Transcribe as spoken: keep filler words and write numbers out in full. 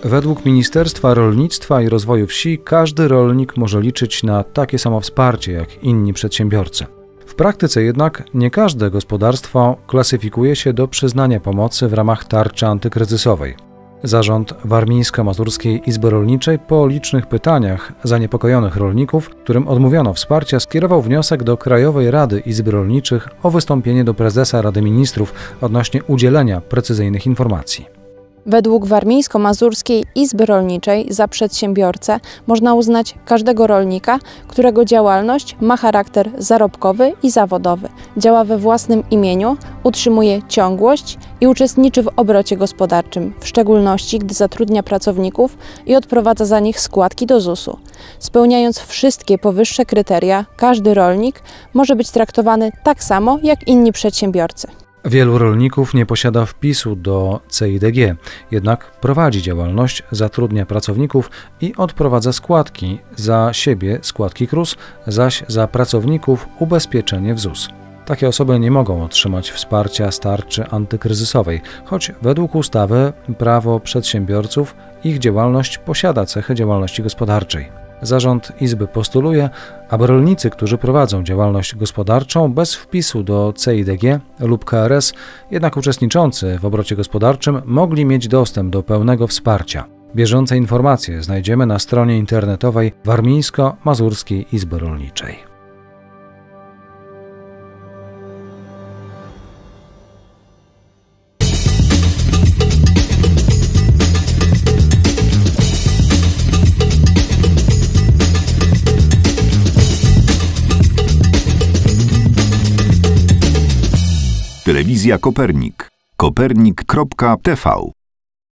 Według Ministerstwa Rolnictwa i Rozwoju Wsi każdy rolnik może liczyć na takie samo wsparcie jak inni przedsiębiorcy. W praktyce jednak nie każde gospodarstwo klasyfikuje się do przyznania pomocy w ramach tarczy antykryzysowej. Zarząd Warmińsko-Mazurskiej Izby Rolniczej po licznych pytaniach zaniepokojonych rolników, którym odmówiono wsparcia, skierował wniosek do Krajowej Rady Izb Rolniczych o wystąpienie do prezesa Rady Ministrów odnośnie udzielenia precyzyjnych informacji. Według Warmińsko-Mazurskiej Izby Rolniczej za przedsiębiorcę można uznać każdego rolnika, którego działalność ma charakter zarobkowy i zawodowy, działa we własnym imieniu, utrzymuje ciągłość i uczestniczy w obrocie gospodarczym, w szczególności gdy zatrudnia pracowników i odprowadza za nich składki do zusu. Spełniając wszystkie powyższe kryteria, każdy rolnik może być traktowany tak samo jak inni przedsiębiorcy. Wielu rolników nie posiada wpisu do C I D G, jednak prowadzi działalność, zatrudnia pracowników i odprowadza składki, za siebie składki K R U S, zaś za pracowników ubezpieczenie w Z U S. Takie osoby nie mogą otrzymać wsparcia z tarczy antykryzysowej, choć według ustawy Prawo Przedsiębiorców ich działalność posiada cechy działalności gospodarczej. Zarząd Izby postuluje, aby rolnicy, którzy prowadzą działalność gospodarczą bez wpisu do C I D G lub K R S, jednak uczestniczący w obrocie gospodarczym, mogli mieć dostęp do pełnego wsparcia. Bieżące informacje znajdziemy na stronie internetowej Warmińsko-Mazurskiej Izby Rolniczej. Telewizja Kopernik. kopernik kropka t v